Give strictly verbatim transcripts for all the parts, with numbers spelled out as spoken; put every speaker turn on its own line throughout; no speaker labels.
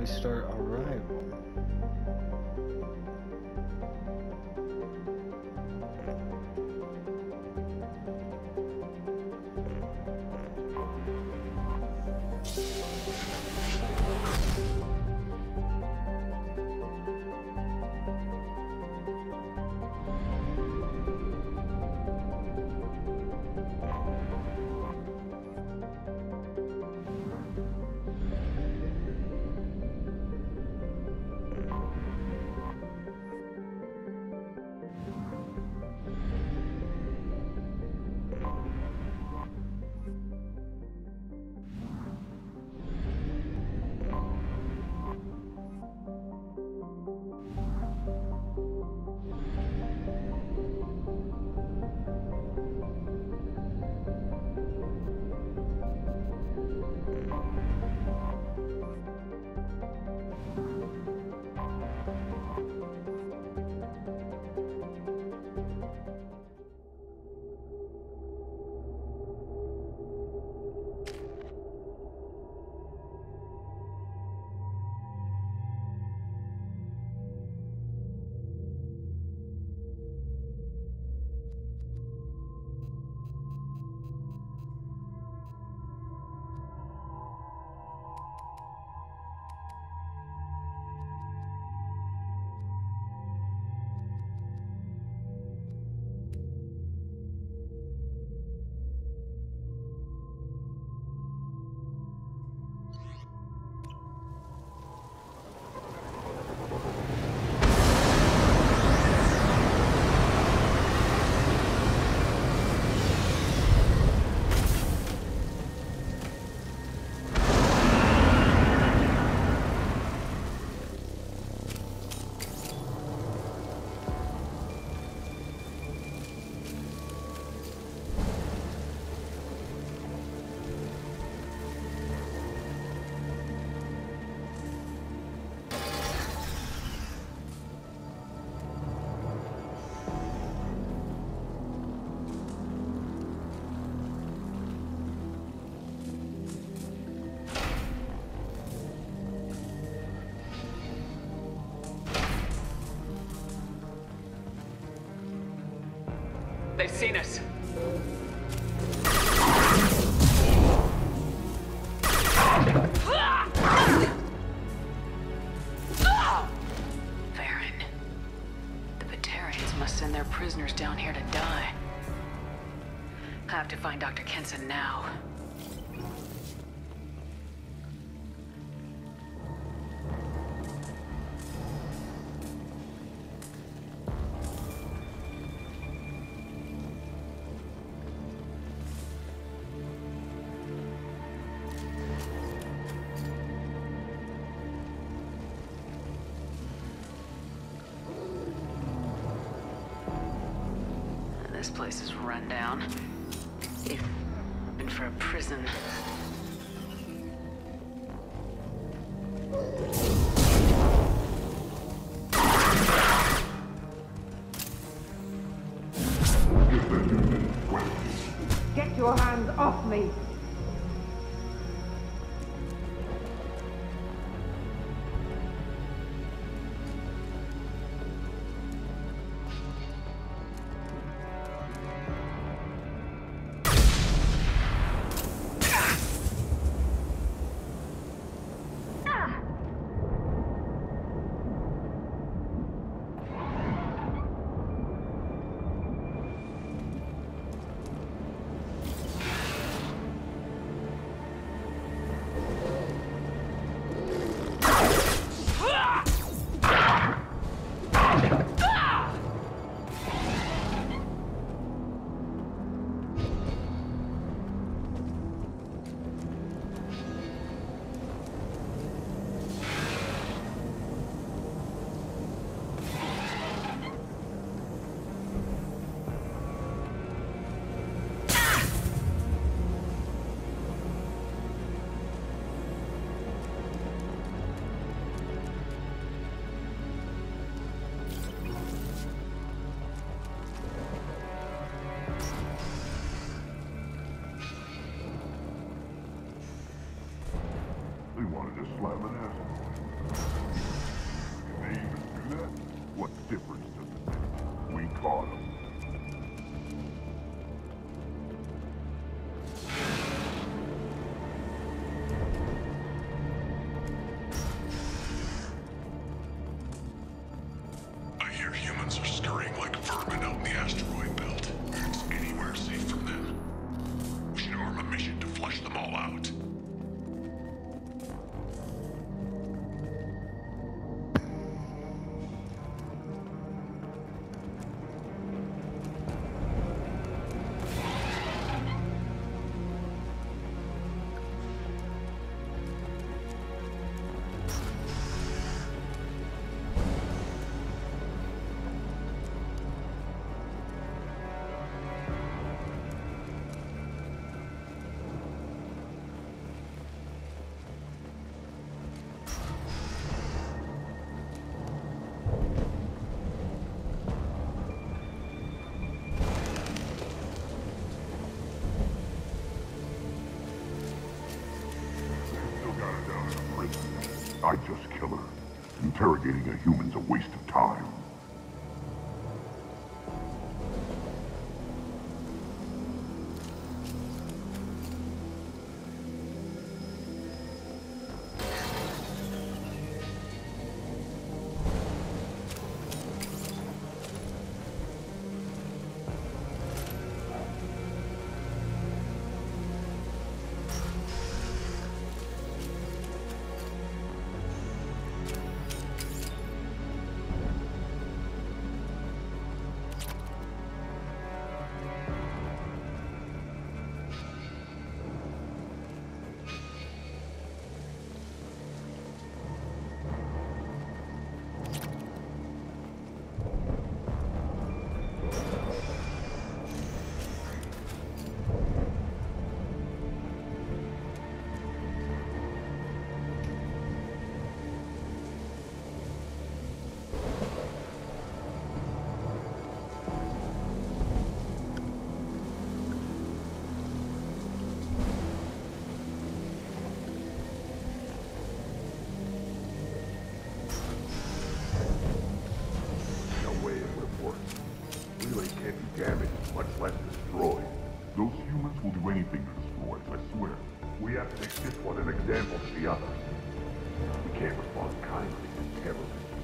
restart arrival.
They've seen us.
Baron. The Batarians must send their prisoners down here to die. I have to find Doctor Kenson now. This place is run down. Even for a prison.
Get your hands off me!
They wanted to slam an ass.
flush them all out.
I just kill her. Interrogating a human's a waste of time. Damaged, much less destroyed. Those humans will do anything to destroy us, I swear. We have to make this one an example to the others. We can't respond kindly to terrorists.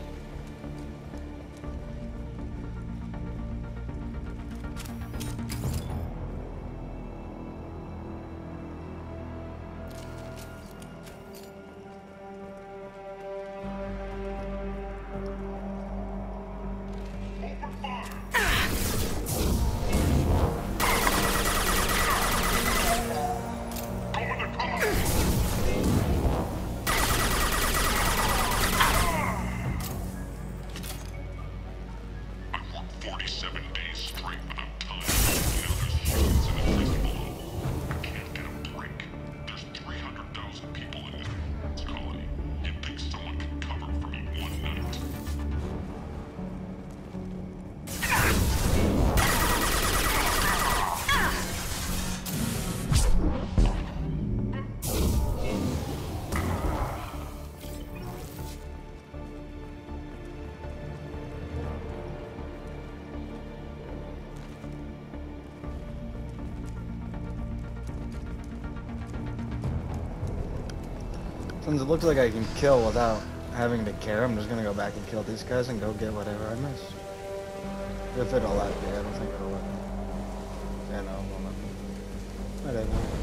forty-seven days straight without time. Now there's humans in the place below. I can't get a break. There's three hundred thousand people in this colony. You'd think someone could cover for me one night.
Since it looks like I can kill without having to care, I'm just gonna go back and kill these guys and go get whatever I missed. If it'll let me, I don't think it'll let me. Yeah, no, it won't let me. Whatever.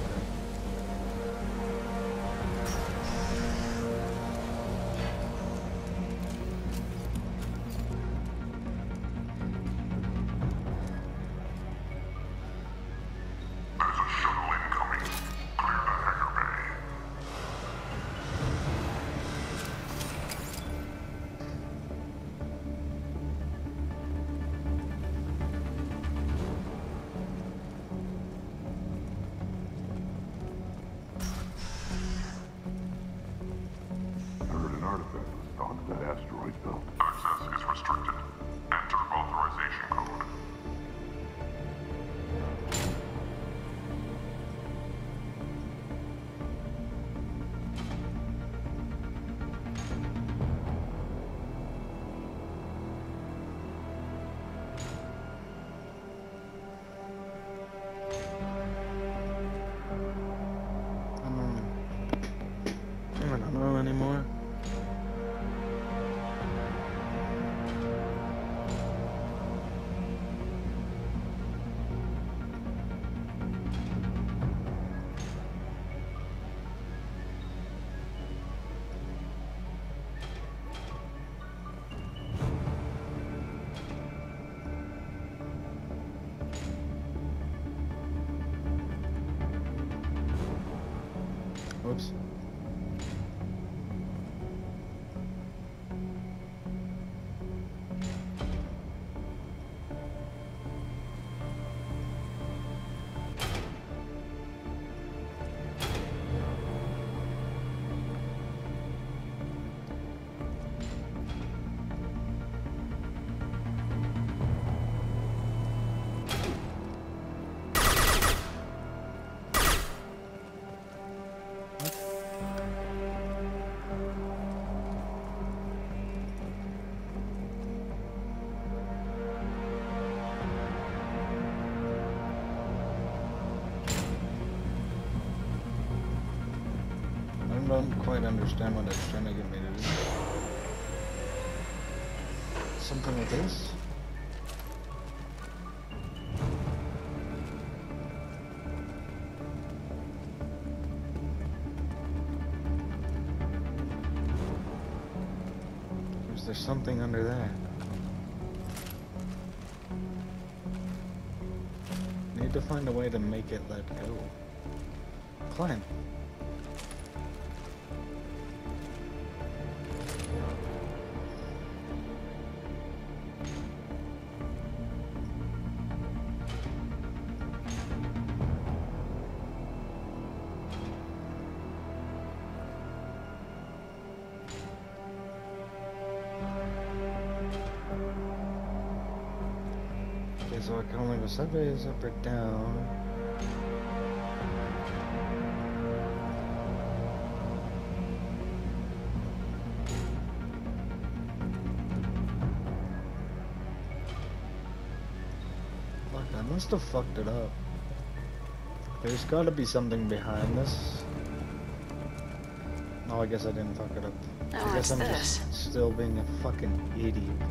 Artifact was stocked at that asteroid belt.
Access is restricted. Enter authorization code.
I don't know anymore. Whoops. I don't quite understand what it's trying to get me to do. Something with this? Is there something under that? Need to find a way to make it let go. Climb. So I can only go sideways, up or down. Fuck, I must have fucked it up. There's gotta be something behind this. Oh, I guess I didn't fuck it up.
Oh,
I guess
what's
I'm
this?
just still being a fucking idiot.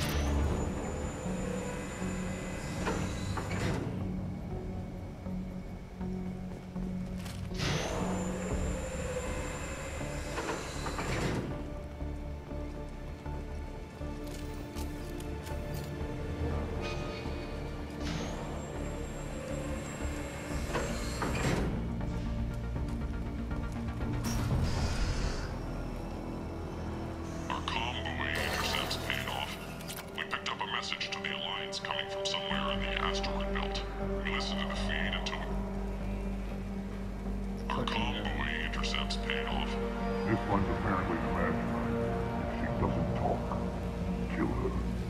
This one's apparently the mastermind. If she doesn't talk, kill her.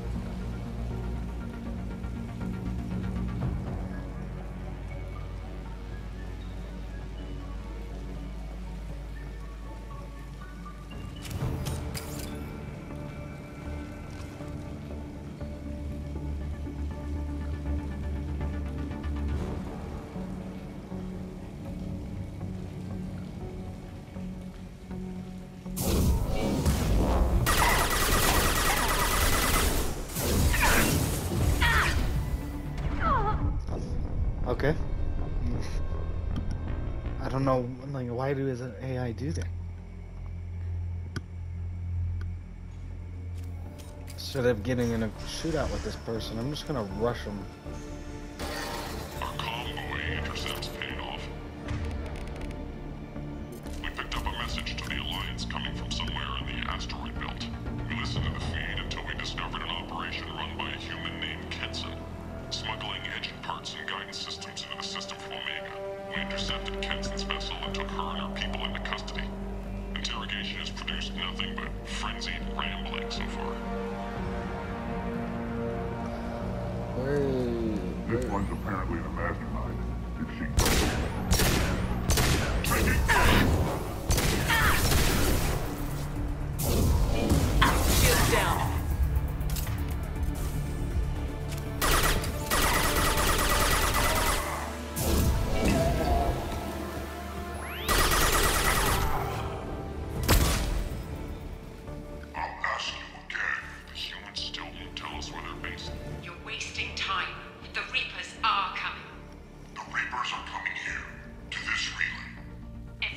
Okay. I don't know, like, why do his A I do that? Instead of getting in a shootout with this person, I'm just gonna rush him.
Our convoy intercepts paid off. We picked up a message to the Alliance coming from somewhere in the asteroid belt. We listened to the feed until we discovered an operation run by a human named Kenson, smuggling engine parts and guidance systems into the system from Omega. We intercepted Kenson's vessel and took her and her people into custody. Interrogation has produced nothing but frenzied rambling so far.
Wait,
This
wait.
one's apparently the mastermind. If she doesn't... Taking...
Shields down.
I'll ask you again. The humans still won't tell us where they're based.
You're wasting time. The Reapers are coming.
The Reapers are coming here, to this relay.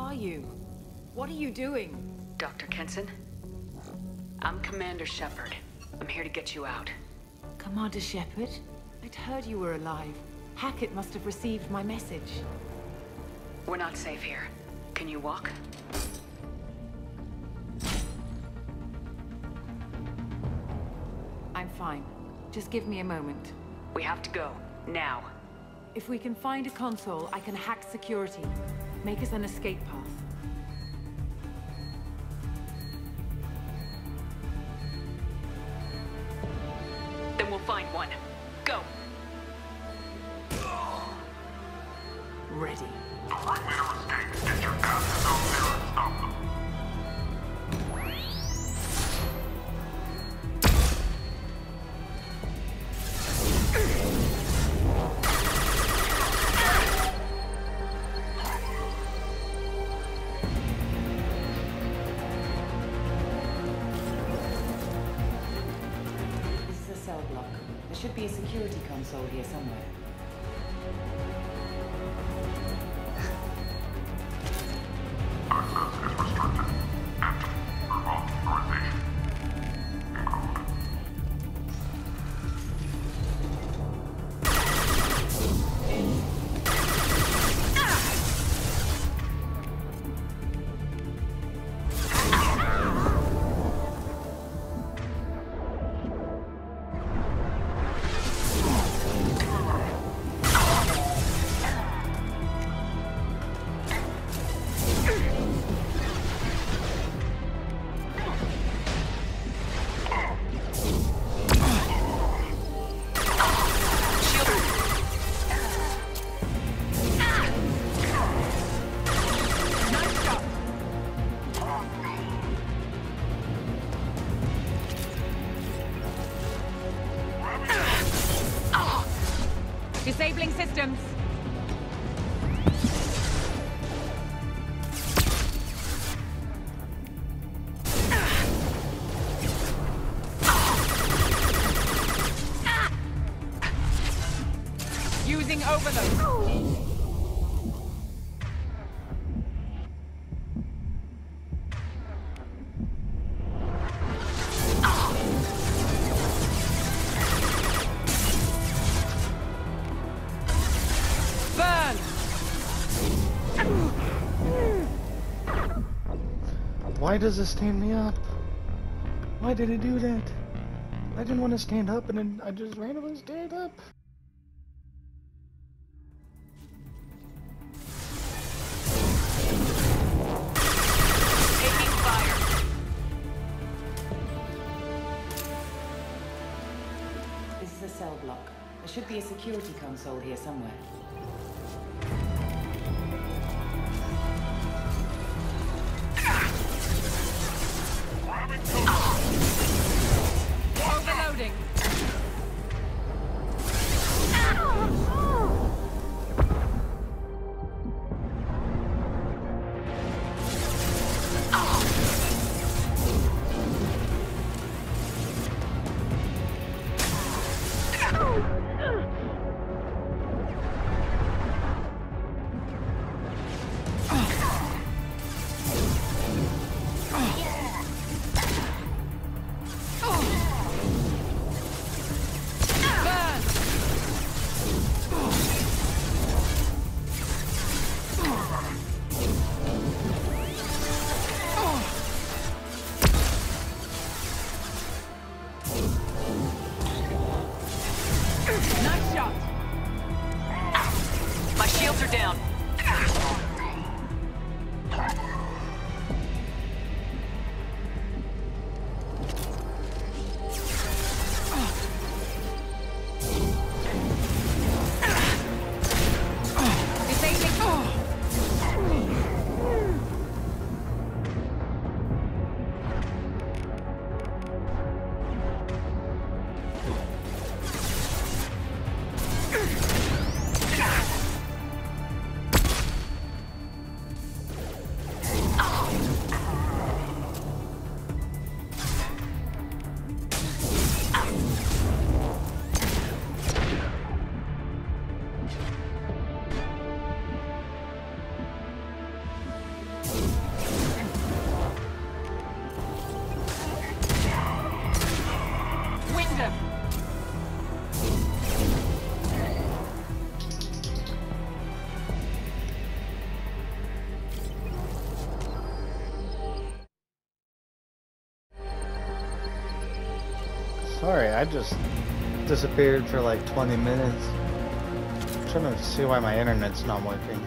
are you? What are you doing?
Doctor Kenson? I'm Commander Shepard. I'm here to get you out.
Commander Shepard? I'd heard you were alive. Hackett must have received my message.
We're not safe here. Can you walk?
I'm fine. Just give me a moment.
We have to go. Now.
If we can find a console, I can hack security. Make us an escape path.
Then we'll find one. Go!
Ready.
The right way to escape. Get your asses out there and stop them.
This is a cell block. There should be a security console here somewhere.
Access is restricted. Empty. For authorization. Include.
Disabling systems. Using overload.
Why does this stand me up? Why did it do that? I didn't want to stand up and then I just randomly stand up.
Taking fire.
This is a cell block. There should be a security console here somewhere. Overloading.
Sorry, I just disappeared for like twenty minutes. I'm trying to see why my internet's not working.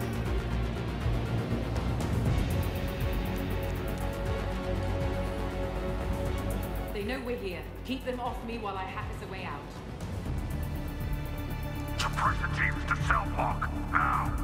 They know we're here. Keep them off me while I hack us a way out.
Suppressor teams to cell block, now!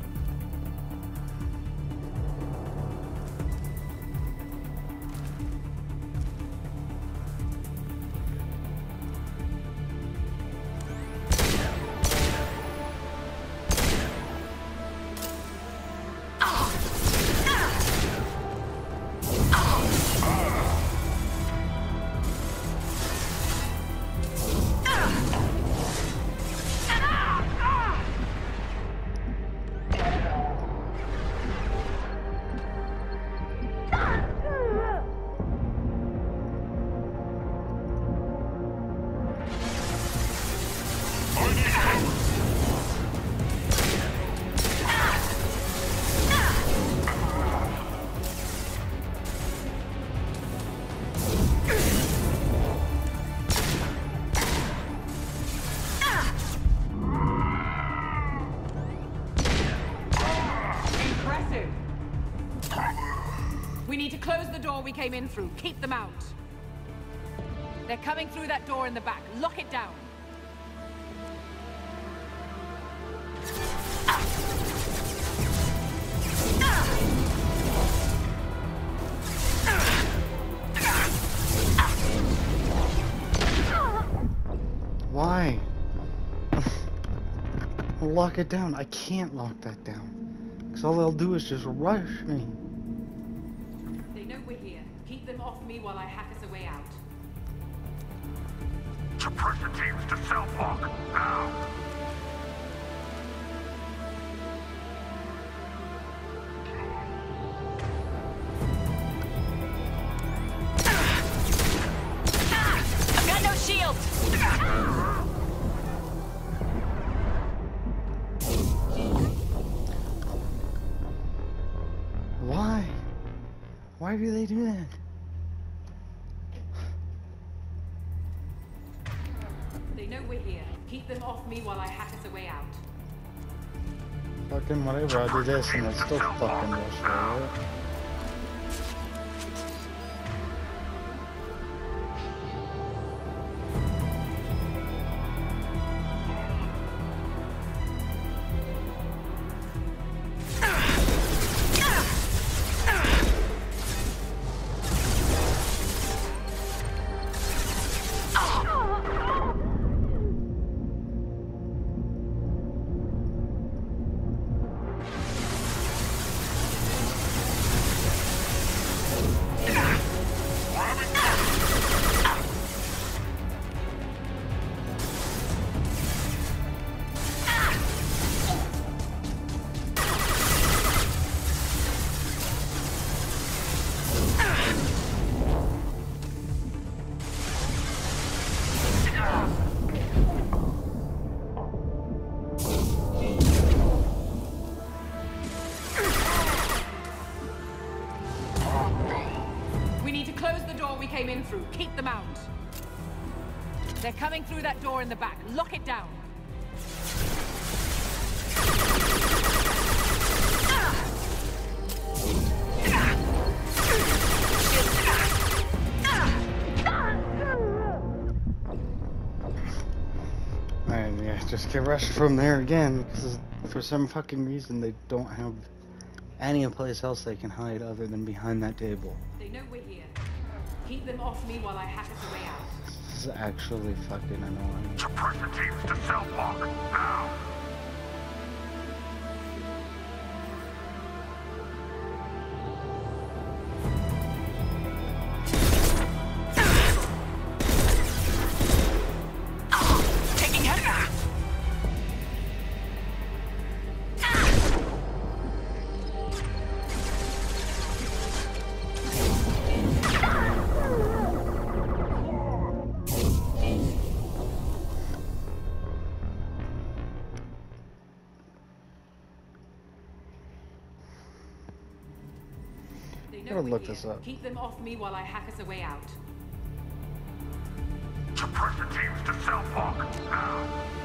We came in through. Keep them out. They're coming through that door in the back. Lock it down.
Why? Lock it down. I can't lock that down. Because all they'll do is just rush me.
Keep them off me while I hack us a way out.
Suppressor teams to cell block, now!
I've got no shield!
Why? Why do they do that?
They know we're here. Keep them off me while I hack us a way out.
Fucking whatever, I'll do this and it's still fucking rush, right?
Came in through. Keep them out. They're coming through that door in the back. Lock it down.
And yeah, just get rushed from there again because for some fucking reason they don't have any place else they can hide other than behind that table.
They know we're here. Keep them off me while I hack us a way out.
This is actually fucking annoying.
Suppressor teams to cell block, now!
I'm gonna look this up.
Keep them off me while I hack us a way out.
Suppressor teams to cell block, now!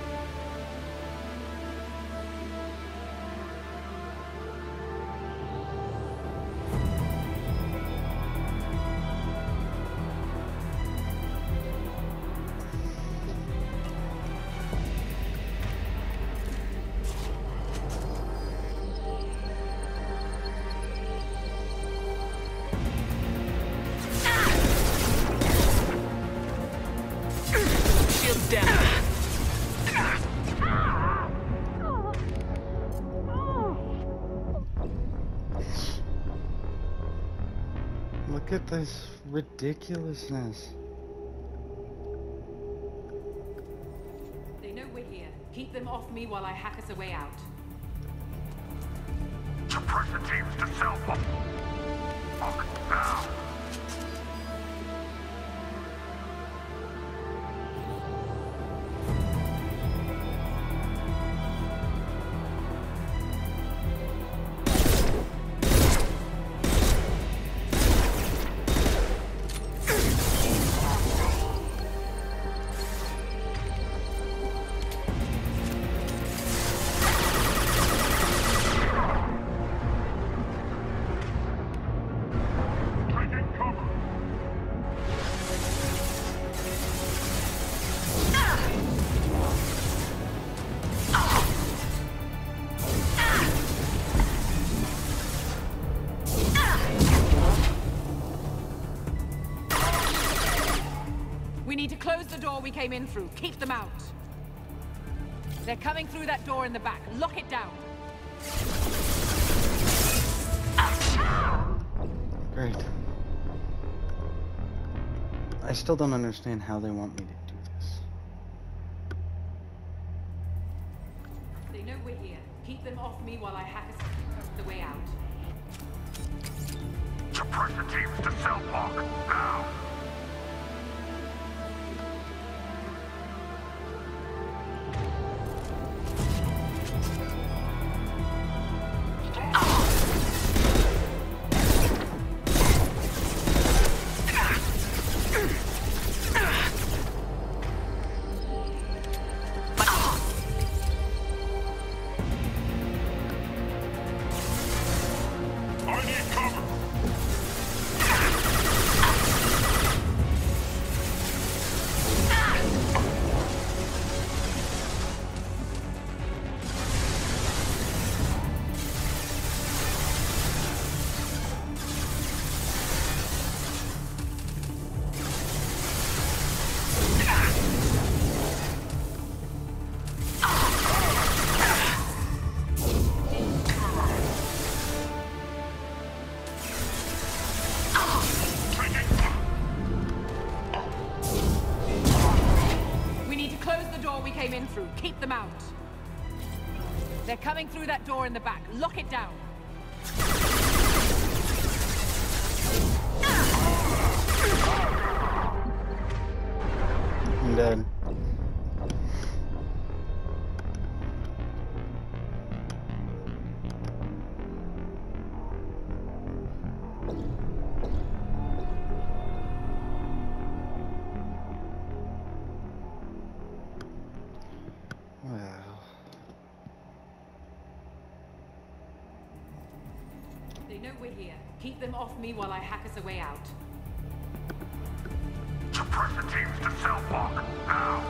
Look at this ridiculousness.
They know we're here. Keep them off me while I hack us a way out.
Suppressor teams to cell block, now!
We need to close the door we came in through. Keep them out. They're coming through that door in the back. Lock it down.
Great. I still don't understand how they want me to do this.
They know we're here. Keep them off me while I hack us the way out.
Suppressor teams to cell block, now!
Came in through. Keep them out. They're coming through that door in the back. Lock it down.
I'm dead.
They know we're here. Keep them off me while I hack us a way out.
Suppressor teams to cell block, now!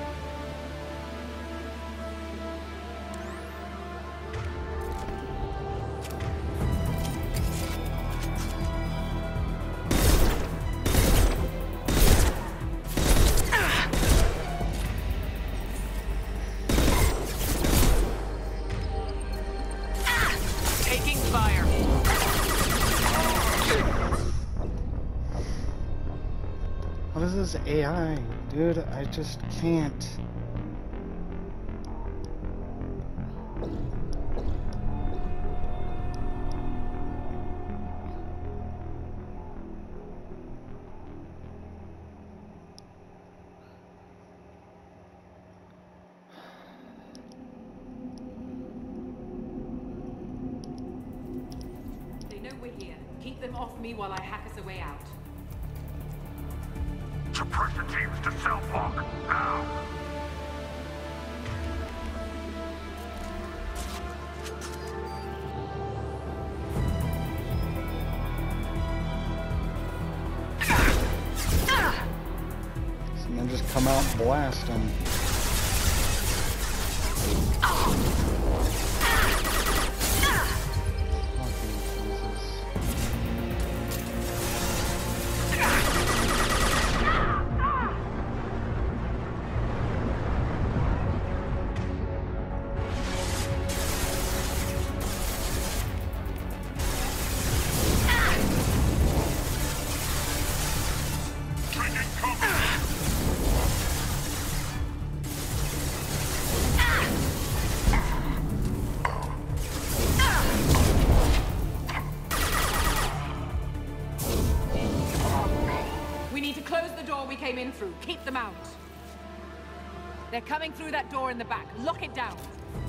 Taking fire.
What is this A I? Dude, I just can't.
They know we're here. Keep them off me while I hack us a way out.
Suppressor teams to cell block, now!
And then just come out and blast them.
We came in through. Keep them out. They're coming through that door in the back. Lock it down.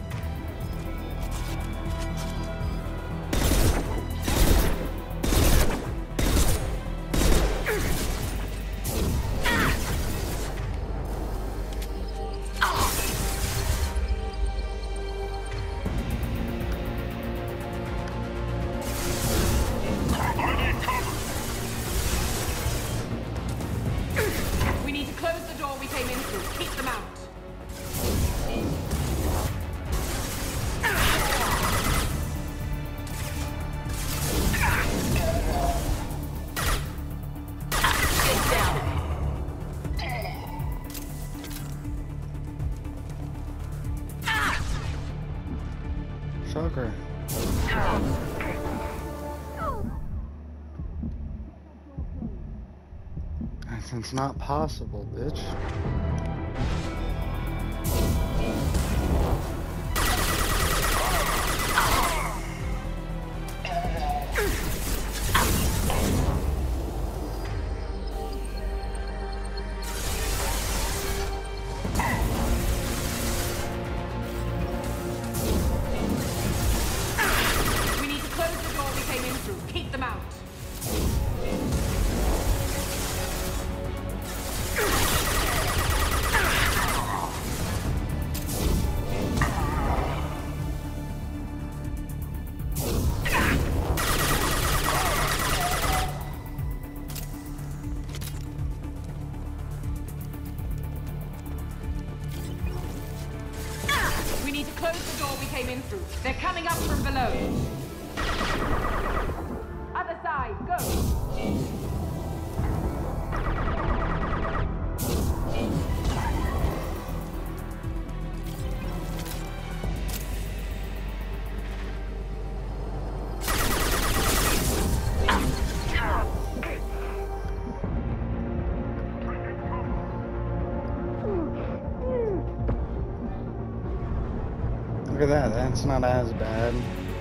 Shocker. It's not possible, bitch. They're coming up from below. Other side, go!
Look at that, that's not as bad.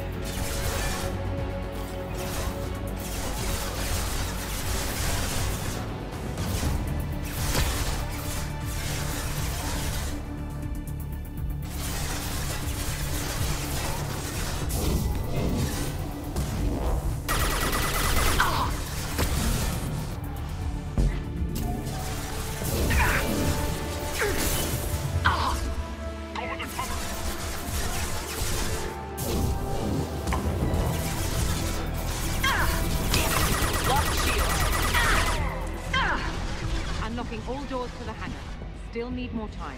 Unlocking all doors to the hangar. Still need more time.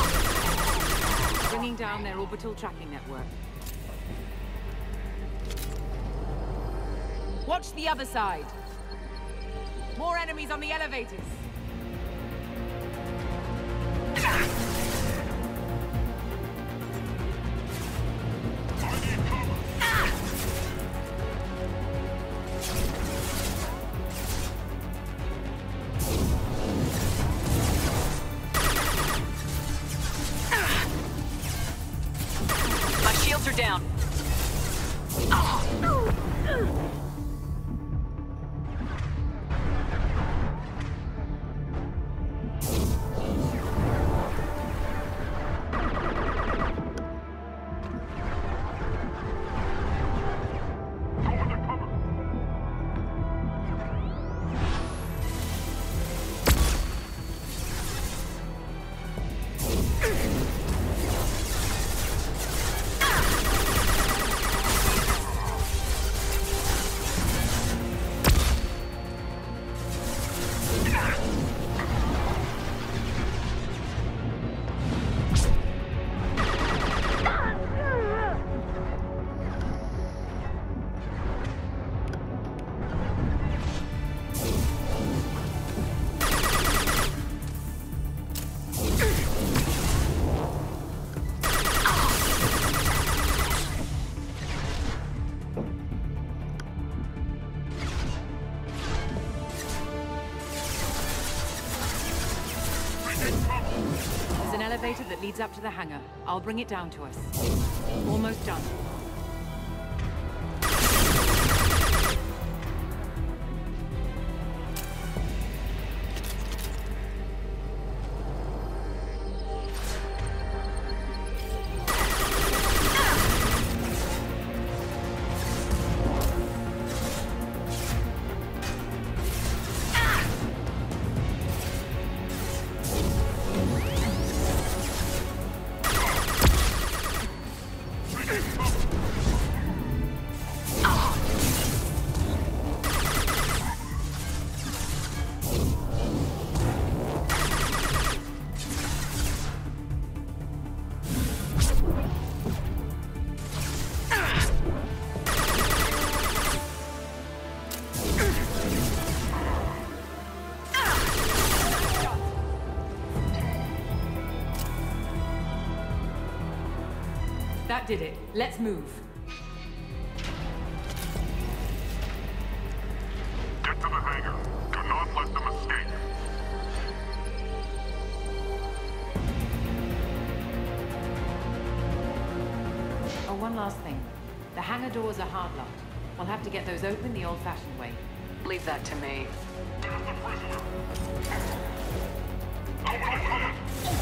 Down their orbital tracking network. Watch the other side. More enemies on the elevators.
My shields are down.
There's an elevator that leads up to the hangar. I'll bring it down to us. Almost done. That did it. Let's move.
Get to the hangar. Do not let them escape.
Oh, one last thing. The hangar doors are hard locked. We'll have to get those open the old-fashioned way.
Leave that to me.
There's the prisoner. Nobody coming.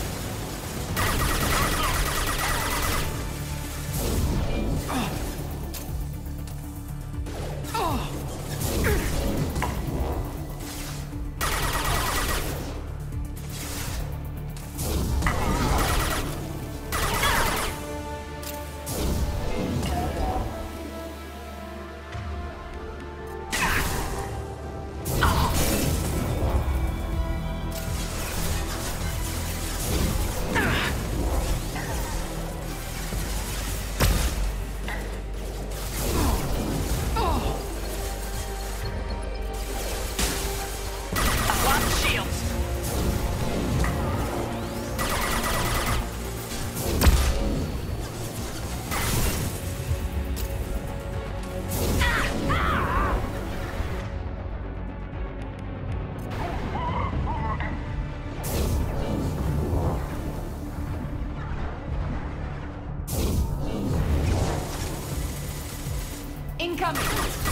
Incoming!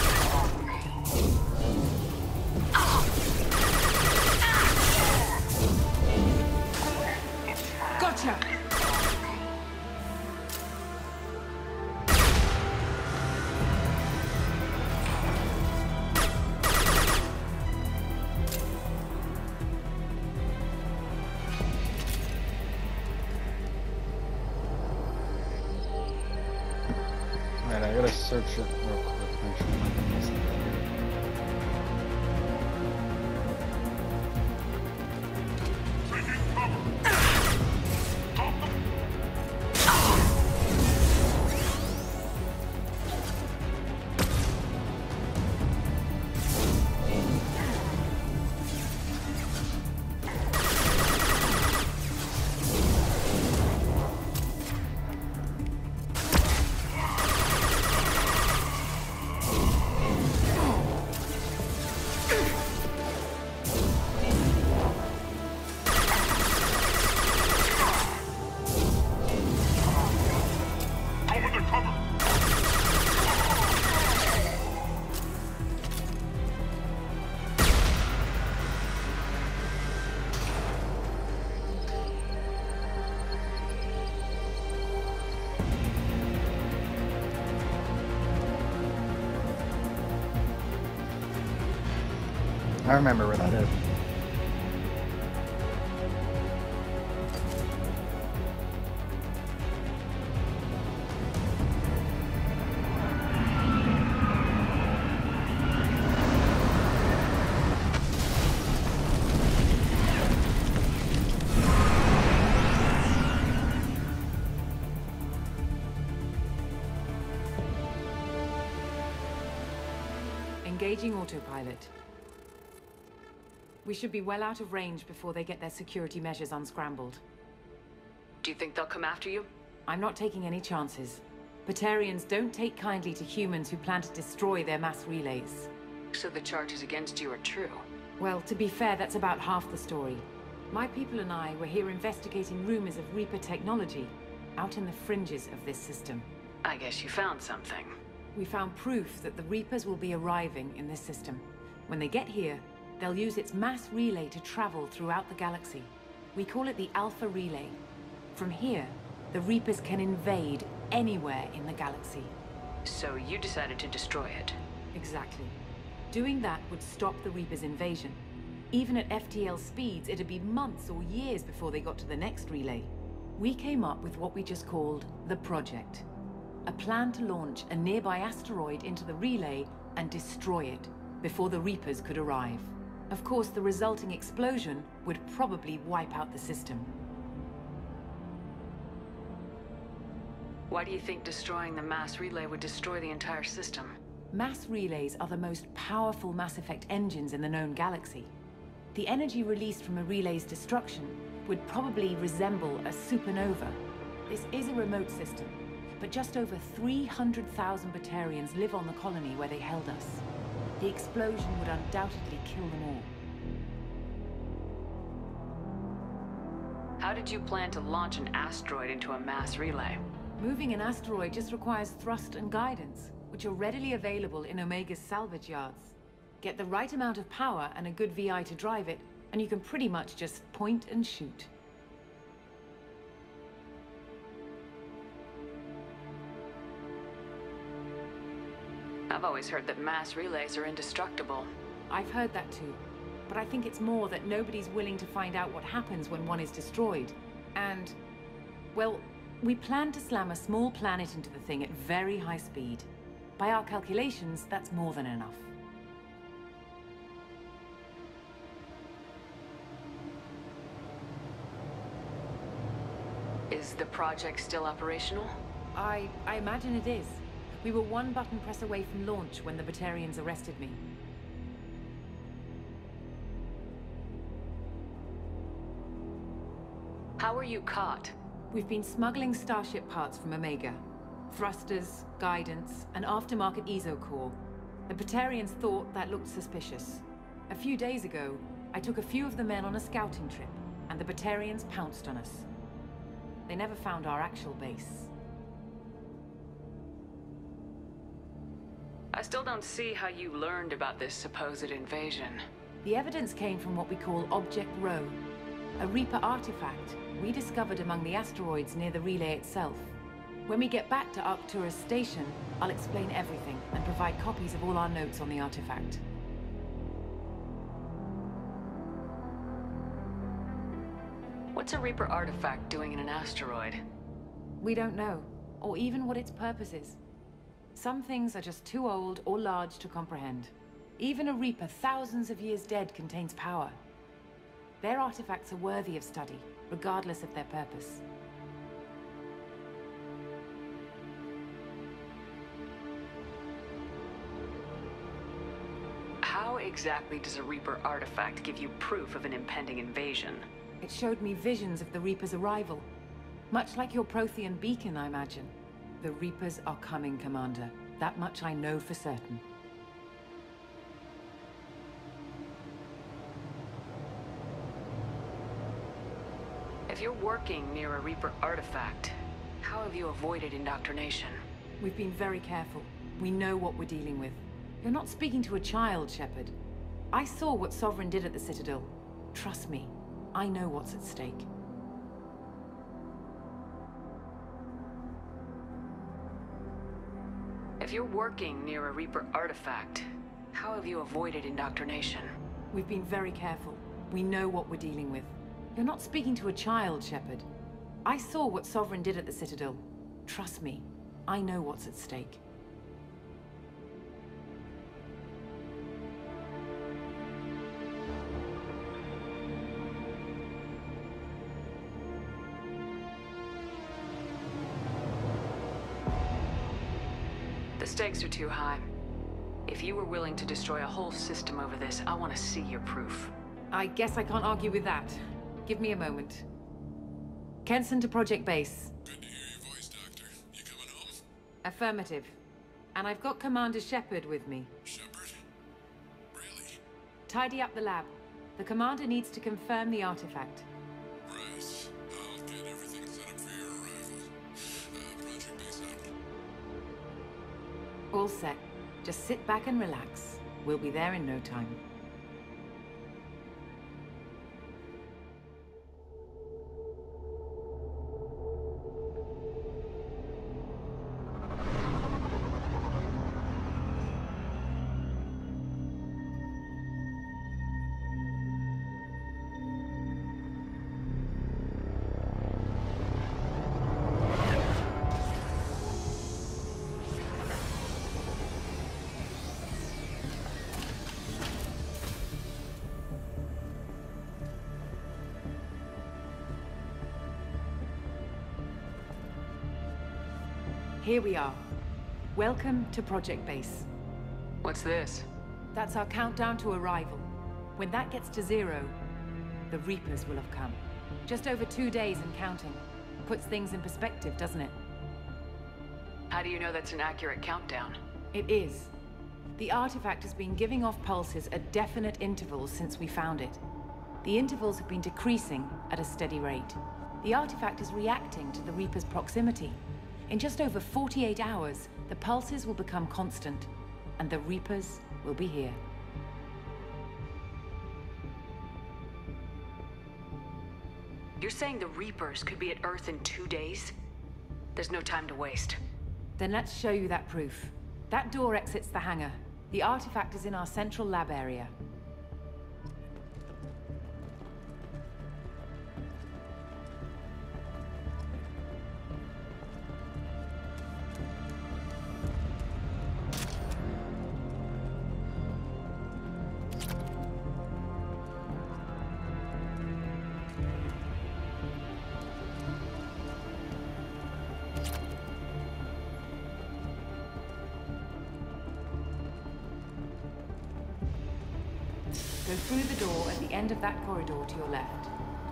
Gotcha!
Alright, I gotta search it real quick. Make sure I'm not gonna miss anything.
Taking cover. Stop them.
I remember where that is.
Engaging autopilot. We should be well out of range before they get their security measures unscrambled.
Do you think they'll come after you?
I'm not taking any chances. Batarians don't take kindly to humans who plan to destroy their mass relays.
So the charges against you are true?
Well, to be fair, that's about half the story. My people and I were here investigating rumors of Reaper technology, out in the fringes of this system.
I guess you found something.
We found proof that the Reapers will be arriving in this system. When they get here, they'll use its mass relay to travel throughout the galaxy. We call it the Alpha Relay. From here, the Reapers can invade anywhere in the galaxy.
So you decided to destroy it?
Exactly. Doing that would stop the Reapers' invasion. Even at F T L speeds, it'd be months or years before they got to the next relay. We came up with what we just called the Project. A plan to launch a nearby asteroid into the relay and destroy it before the Reapers could arrive. Of course, the resulting explosion would probably wipe out the system.
Why do you think destroying the mass relay would destroy the entire system?
Mass relays are the most powerful Mass Effect engines in the known galaxy. The energy released from a relay's destruction would probably resemble a supernova. This is a remote system, but just over three hundred thousand Batarians live on the colony where they held us. The explosion would undoubtedly kill them all.
How did you plan to launch an asteroid into a mass relay?
Moving an asteroid just requires thrust and guidance, which are readily available in Omega's salvage yards. Get the right amount of power and a good V I to drive it, and you can pretty much just point and shoot.
I've always heard that mass relays are indestructible.
I've heard that too, but I think it's more that nobody's willing to find out what happens when one is destroyed. And, well, we plan to slam a small planet into the thing at very high speed. By our calculations, that's more than enough.
Is the project still operational?
I... I imagine it is. We were one button press away from launch when the Batarians arrested me.
How were you caught?
We've been smuggling Starship parts from Omega. Thrusters, guidance, and aftermarket E S O core. The Batarians thought that looked suspicious. A few days ago, I took a few of the men on a scouting trip, and the Batarians pounced on us. They never found our actual base.
I still don't see how you learned about this supposed invasion.
The evidence came from what we call Object Rho, a Reaper artifact we discovered among the asteroids near the relay itself. When we get back to Arcturus Station, I'll explain everything and provide copies of all our notes on the artifact.
What's a Reaper artifact doing in an asteroid?
We don't know, or even what its purpose is. Some things are just too old or large to comprehend. Even a Reaper thousands of years dead contains power. Their artifacts are worthy of study, regardless of their purpose.
How exactly does a Reaper artifact give you proof of an impending invasion?
It showed me visions of the Reaper's arrival. Much like your Prothean beacon, I imagine. The Reapers are coming, Commander. That much I know for certain.
If you're working near a Reaper artifact, how have you avoided indoctrination?
We've been very careful. We know what we're dealing with. You're not speaking to a child, Shepard. I saw what Sovereign did at the Citadel. Trust me, I know what's at stake.
If you're working near a Reaper artifact, how have you avoided indoctrination?
We've been very careful. We know what we're dealing with. You're not speaking to a child, Shepard. I saw what Sovereign did at the Citadel. Trust me, I know what's at stake.
The stakes are too high. If you were willing to destroy a whole system over this, I want to see your proof.
I guess I can't argue with that. Give me a moment. Kenson to Project Base.
Good to hear your voice, Doctor. You coming home?
Affirmative. And I've got Commander Shepard with me.
Shepard? Really?
Tidy up the lab. The Commander needs to confirm the artifact.
Right. I'll get everything set up for your arrival. Uh, Project Base out.
All set. Just sit back and relax. We'll be there in no time. Here we are. Welcome to Project Base.
What's this?
That's our countdown to arrival. When that gets to zero, the Reapers will have come. Just over two days and counting. Puts things in perspective, doesn't it?
How do you know that's an accurate countdown?
It is. The artifact has been giving off pulses at definite intervals since we found it. The intervals have been decreasing at a steady rate. The artifact is reacting to the Reaper's proximity. In just over forty-eight hours, the pulses will become constant, and the Reapers will be here.
You're saying the Reapers could be at Earth in two days? There's no time to waste.
Then let's show you that proof. That door exits the hangar. The artifact is in our central lab area. Go through the door at the end of that corridor to your left.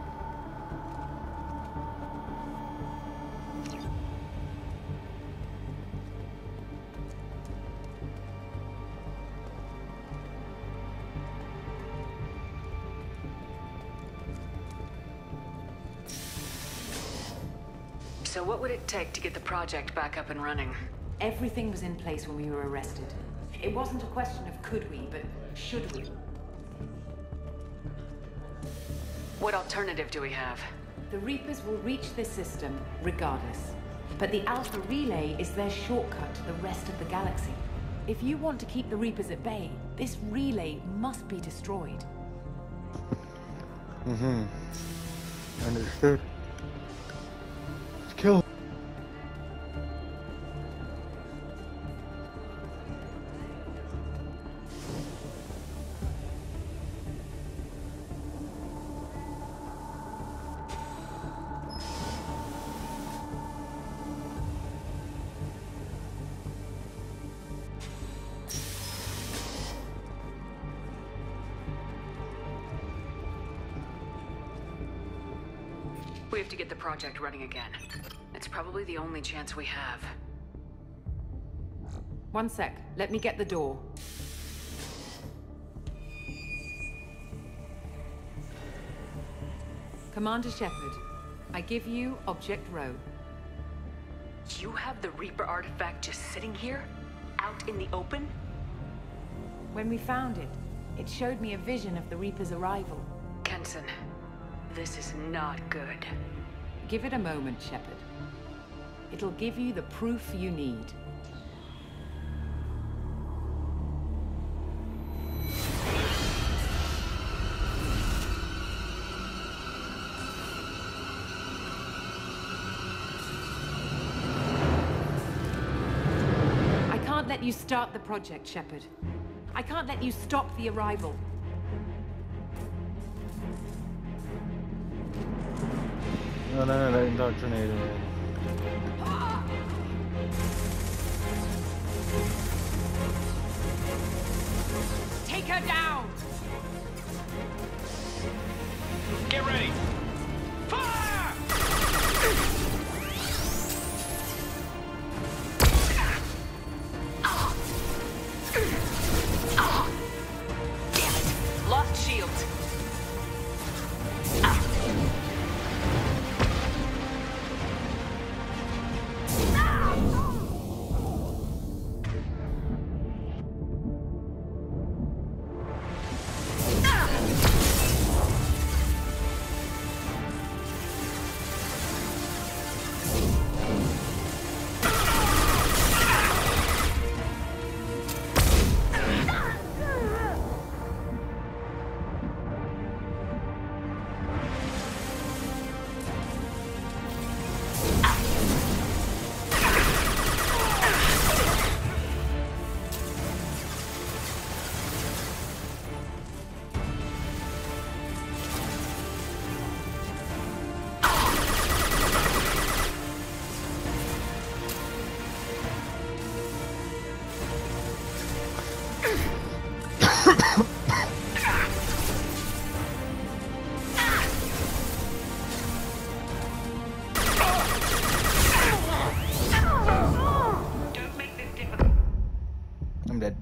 So what would it take to get the project back up and running?
Everything was in place when we were arrested. It wasn't a question of could we, but should we.
What alternative do we have?
The Reapers will reach this system regardless. But the Alpha Relay is their shortcut to the rest of the galaxy. If you want to keep the Reapers at bay, this relay must be destroyed.
Mm-hmm. Understood. Let's kill.
We have to get the project running again. It's probably the only chance we have.
One sec. Let me get the door. Commander Shepard, I give you Object Row.
You have the Reaper artifact just sitting here? Out in the open?
When we found it, it showed me a vision of the Reaper's arrival.
Kenson, this is not good.
Give it a moment, Shepard. It'll give you the proof you need. you start the project, Shepard. I can't let you stop the arrival.
No, no, no, indoctrinated.
Take her down!
Get ready! Fire! Damn it! Lost shield.
I'm dead.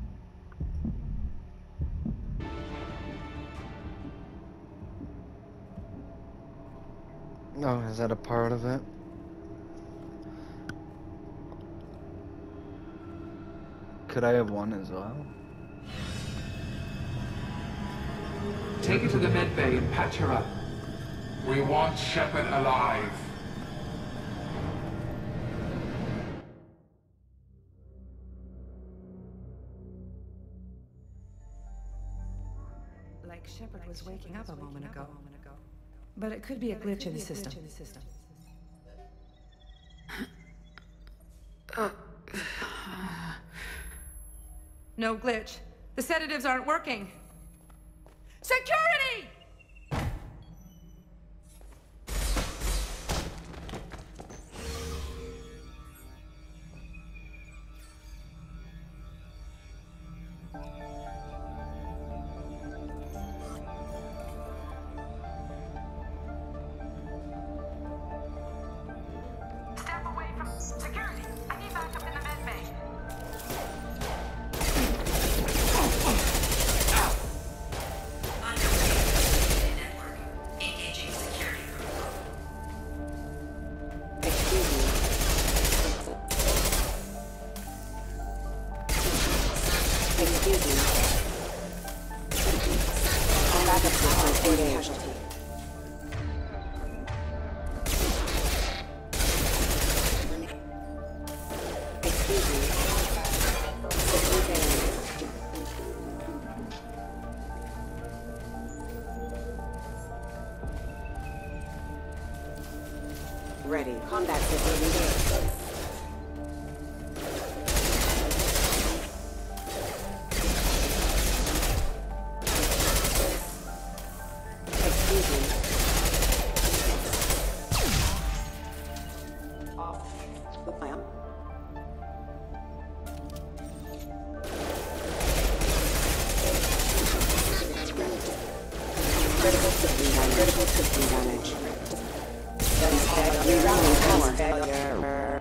Oh, is that a part of it? Could I have won as well?
Take her to the med bay and patch her up.
We want Shepard alive.
Like Shepard was waking up a moment ago. But it could be a glitch in the system. No glitch. The sedatives aren't working. Security!
Step away from security. I need backup in the med bay.
Ready. Combat system engaged. Excuse me. Ma'am. Critical system damage. Critical system damage. Rerouting power failure.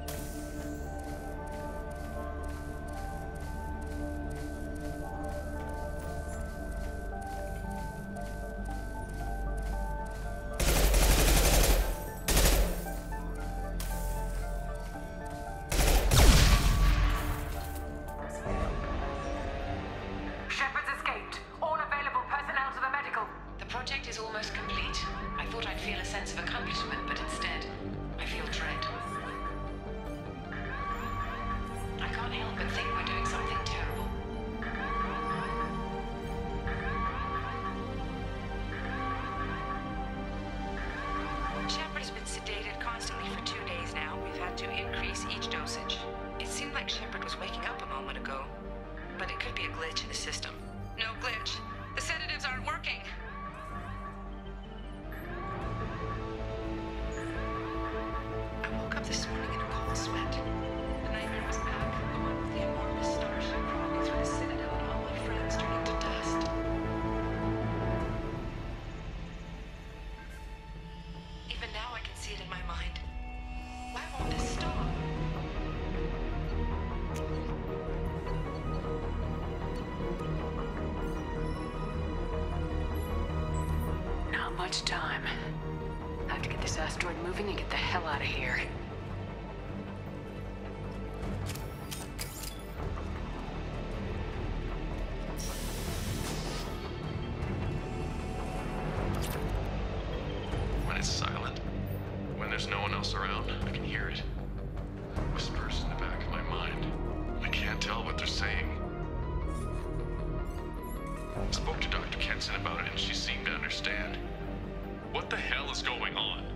Shepard's escaped. All available personnel to the medical.
The project is almost complete. I thought I'd feel a sense of accomplishment, but instead, I feel dread. I can't help but think we're doing something terrible.
Shepard has been sedated constantly for two days now. We've had to increase each dosage. It seemed like Shepard was waking up a moment ago. could be a glitch in the system. No glitch. The sedatives aren't working. I woke up this morning in a cold sweat. The nightmare was back. The one with the enormous starship crawling through the citadel and all my friends turning to dust. Even now I can see it in my mind. Why won't this stop?
Not much time. I have to get this asteroid moving and get the hell out of here.
When it's silent, when there's no one else around, I can hear it. Whispers in the back of my mind. I can't tell what they're saying. I spoke to Doctor Kenson about it and she seemed to understand. What the hell is going on?